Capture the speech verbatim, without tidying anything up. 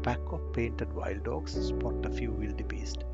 pack of painted wild dogs spot a few wildebeest.